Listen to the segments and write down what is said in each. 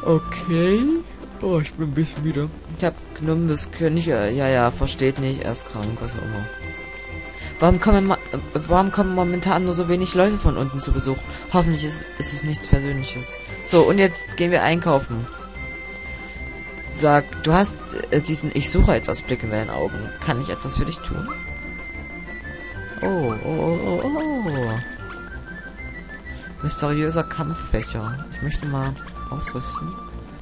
Okay. Oh, ich bin ein bisschen müde. Ich hab Gnumbus König, ja, versteht nicht, er ist krank, was auch immer. Warum kommen momentan nur so wenig Leute von unten zu Besuch? Hoffentlich ist es nichts Persönliches. So, und jetzt gehen wir einkaufen. Sag, du hast diesen Ich suche etwas Blick in deinen Augen. Kann ich etwas für dich tun? Oh. Mysteriöser Kampffächer. Ich möchte mal ausrüsten.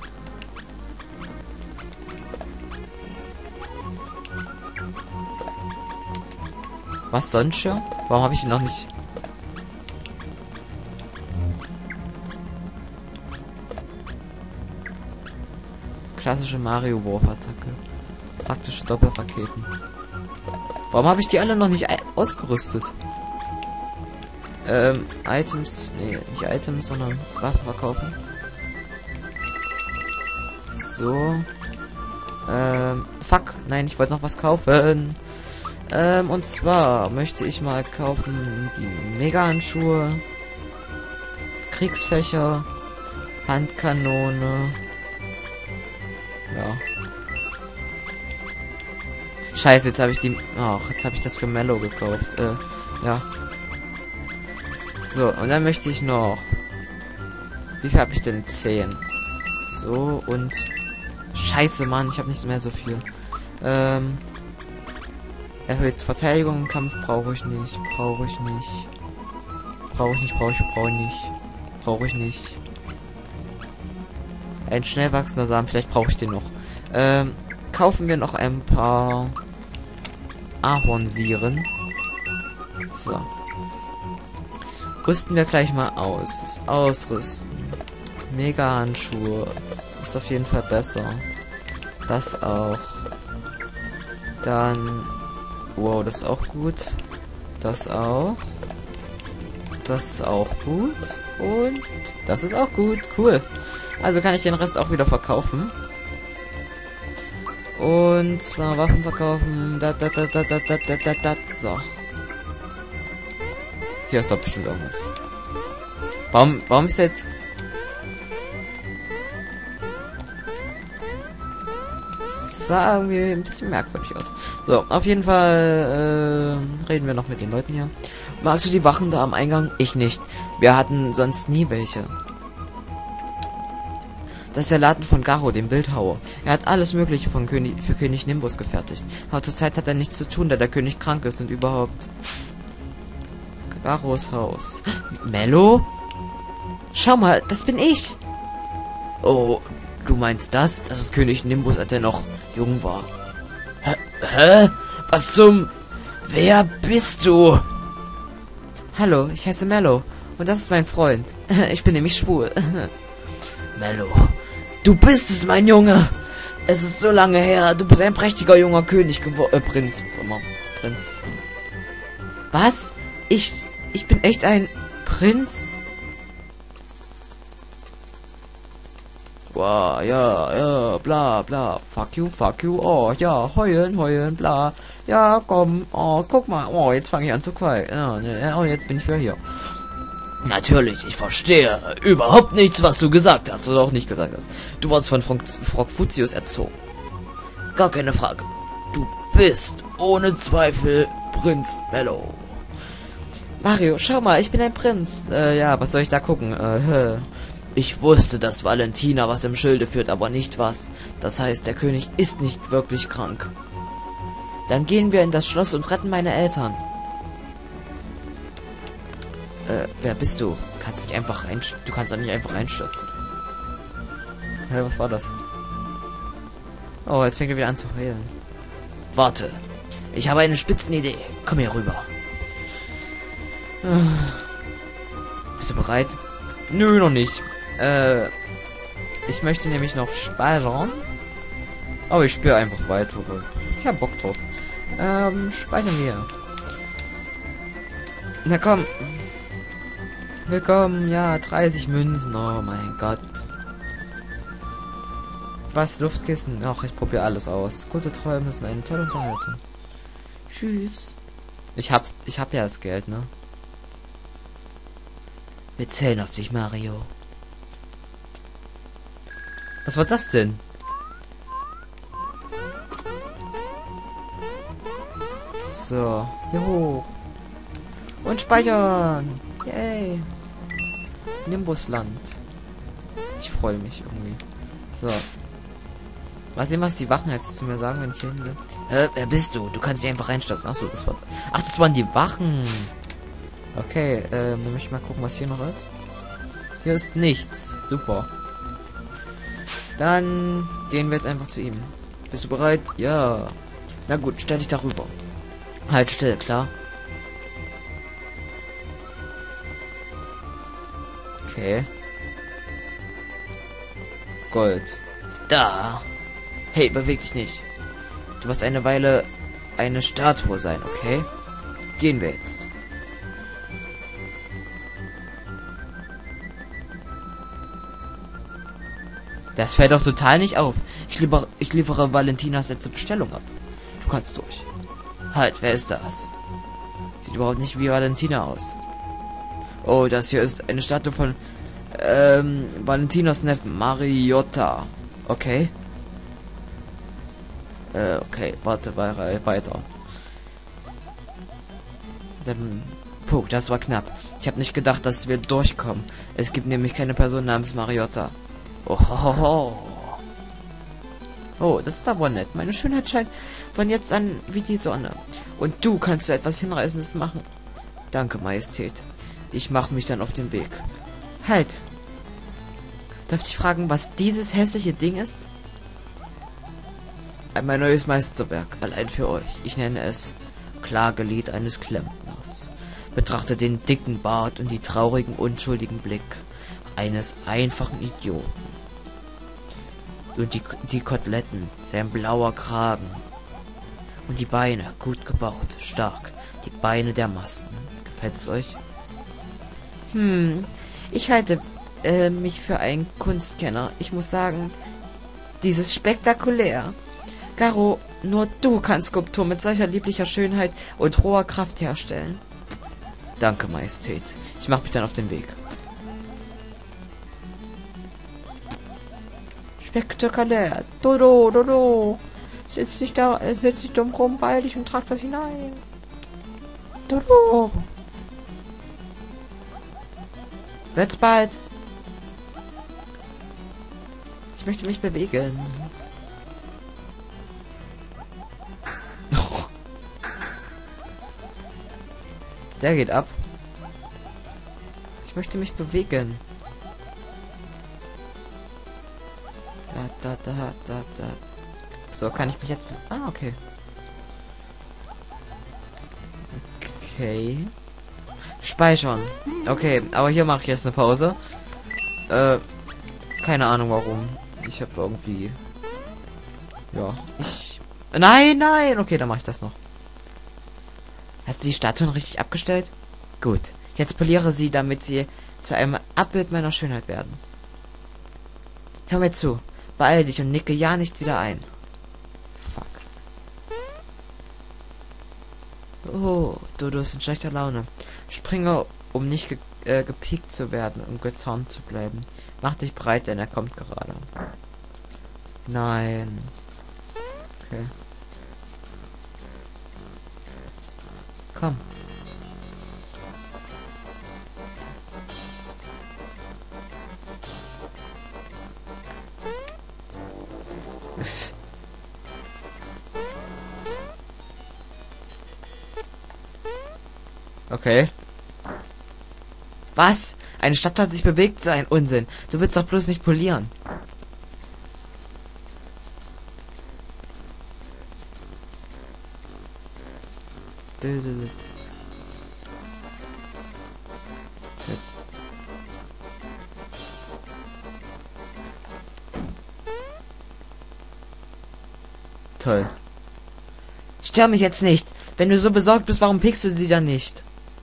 Was sonst schon? Warum habe ich ihn noch nicht? Klassische Mario-Wurf-Attacke. Praktische Doppelraketen. Warum habe ich die alle noch nicht ausgerüstet? Items. Nee, nicht Items, sondern Waffen verkaufen. So. Fuck. Nein, ich wollte noch was kaufen. Und zwar möchte ich mal kaufen die Mega-Handschuhe, Kriegsfächer, Handkanone. Ja. Scheiße, jetzt habe ich die... Ach, jetzt habe ich das für Mellow gekauft. Ja. So, und dann möchte ich noch... Wie viel habe ich denn? 10. So, und... Scheiße, Mann, ich habe nicht mehr so viel. Erhöht Verteidigung im Kampf brauche ich nicht. Brauche ich nicht. Ein schnell wachsender Samen, vielleicht brauche ich den noch. Kaufen wir noch ein paar Ahornsieren. So. Rüsten wir gleich mal aus. Ausrüsten. Mega-Handschuhe. Ist auf jeden Fall besser. Das auch. Dann... Wow, das ist auch gut. Das auch. Das ist auch gut. Und das ist auch gut. Cool. Also kann ich den Rest auch wieder verkaufen. Und zwar Waffen verkaufen. So. Hier ist doch bestimmt irgendwas. Warum ist jetzt... sah irgendwie ein bisschen merkwürdig aus. So, auf jeden Fall reden wir noch mit den Leuten hier. Magst du die Wachen da am Eingang? Ich nicht. Wir hatten sonst nie welche. Das ist der Laden von Garo, dem Bildhauer. Er hat alles Mögliche für König Nimbus gefertigt. Aber zurzeit hat er nichts zu tun, da der König krank ist und überhaupt... Garos Haus. Mello? Schau mal, das bin ich. Oh, du meinst das? Das ist König Nimbus, als er noch jung war. Hä? Was zum... Wer bist du? Hallo, ich heiße Mello. Und das ist mein Freund. Ich bin nämlich schwul. Mello. Du bist es, mein Junge. Es ist so lange her. Du bist ein prächtiger junger König geworden. Prinz. Was auch immer. Prinz. Was? Ich bin echt ein Prinz? Wow, ja, bla, bla. Fuck you. Oh, ja, heulen, bla. Ja, komm. Oh, guck mal. Oh, jetzt fange ich an zu quälen. Oh, jetzt bin ich wieder hier. Natürlich, ich verstehe überhaupt nichts, was du gesagt hast oder auch nicht gesagt hast. Du wurdest von Frogfutius erzogen. Gar keine Frage. Du bist ohne Zweifel Prinz Mello. Mario, schau mal, ich bin ein Prinz. Ja, was soll ich da gucken? Ich wusste, dass Valentina was im Schilde führt, aber nicht was. Das heißt, der König ist nicht wirklich krank. Dann gehen wir in das Schloss und retten meine Eltern. Wer bist du? Du kannst doch nicht einfach reinstürzen. Hey, was war das? Oh, jetzt fängt er wieder an zu heulen. Warte. Ich habe eine Spitzenidee. Komm hier rüber. Bist du bereit? Nö, noch nicht. Ich möchte nämlich noch speichern. Aber ich spiele einfach weiter. Ich habe Bock drauf. Speichern wir. Na komm. Willkommen, ja, 30 Münzen. Oh mein Gott. Was? Luftkissen? Ach, ich probiere alles aus. Gute Träume sind eine tolle Unterhaltung. Tschüss. Ich hab ja das Geld, ne? Wir zählen auf dich, Mario. Was war das denn? So, hier hoch. Und speichern. Yay. Nimbusland. Ich freue mich irgendwie. So. Mal sehen, was die Wachen jetzt zu mir sagen, wenn ich hier hin will. Wer bist du? Du kannst dich einfach reinstürzen. Achso, das war... Ach, das waren die Wachen. Okay, dann möchte ich mal gucken, was hier noch ist. Hier ist nichts. Super. Dann gehen wir jetzt einfach zu ihm. Bist du bereit? Ja. Na gut, stell dich darüber. Halt still, klar. Okay. Gold. Da. Hey, beweg dich nicht. Du wirst eine Weile eine Statue sein, okay? Gehen wir jetzt. Das fällt doch total nicht auf. Ich liefere Valentinas letzte Bestellung ab. Du kannst durch. Halt, wer ist das? Sieht überhaupt nicht wie Valentina aus. Oh, das hier ist eine Statue von Valentinas Neffen, Mariotta. Okay. Okay, warte, weiter. Puh, das war knapp. Ich habe nicht gedacht, dass wir durchkommen. Es gibt nämlich keine Person namens Mariotta. Oh, oh, das ist aber nett. Meine Schönheit scheint von jetzt an wie die Sonne. Und du kannst so etwas Hinreißendes machen. Danke, Majestät. Ich mache mich dann auf den Weg. Halt. Darf ich fragen, was dieses hässliche Ding ist? Mein neues Meisterwerk, allein für euch. Ich nenne es Klagelied eines Klempners. Betrachte den dicken Bart und die traurigen, unschuldigen Blick eines einfachen Idioten. Und die Koteletten, sein blauer Kragen. Und die Beine, gut gebaut, stark. Die Beine der Massen. Gefällt es euch? Ich halte mich für einen Kunstkenner. Ich muss sagen, dieses spektakulär. Garo, nur du kannst Skulptur mit solcher lieblicher Schönheit und roher Kraft herstellen. Danke, Majestät. Ich mache mich dann auf den Weg. Spektakulär. Dodo, Dodo. Setz dich dumm rum, beeil dich und trag das hinein. Dodo. Wird's bald. Ich möchte mich bewegen. Der geht ab. Ich möchte mich bewegen. Da. So, kann ich mich jetzt... Ah, okay. Okay. Speichern. Okay, aber hier mache ich jetzt eine Pause. Keine Ahnung warum. Ich habe irgendwie... Ja, Nein! Okay, dann mache ich das noch. Hast du die Statuen richtig abgestellt? Gut. Jetzt poliere sie, damit sie zu einem Abbild meiner Schönheit werden. Hör mir zu. Beeil dich und nicke ja nicht wieder ein. Fuck. Oh, Dodo ist in schlechter Laune. Springe, um nicht gepiekt zu werden und getarnt zu bleiben. Mach dich bereit, denn er kommt gerade. Nein. Okay. Komm. Okay. Was? Eine Stadt hat sich bewegt, so ein Unsinn. Du willst doch bloß nicht polieren. Toll. Stör mich jetzt nicht. Wenn du so besorgt bist, warum pickst du sie dann nicht?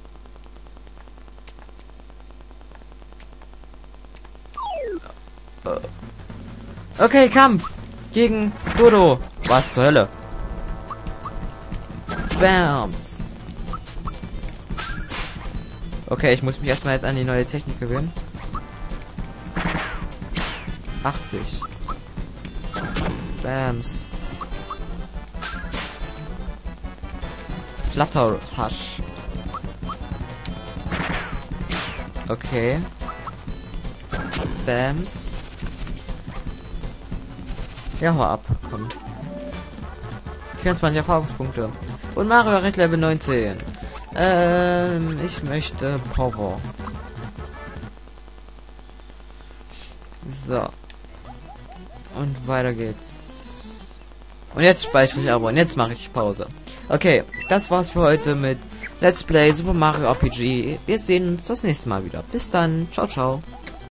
Okay, Kampf gegen Dodo. Was zur Hölle? Bams. Okay, ich muss mich erstmal jetzt an die neue Technik gewöhnen. 80. Bams. Flutterhush. Okay. Bams. Ja, hau ab. Komm. 24 Erfahrungspunkte. Und Mario erreicht Level 19. Ich möchte Power. So. Und weiter geht's. Und jetzt speichere ich aber. Und jetzt mache ich Pause. Okay, das war's für heute mit Let's Play Super Mario RPG. Wir sehen uns das nächste Mal wieder. Bis dann. Ciao, ciao.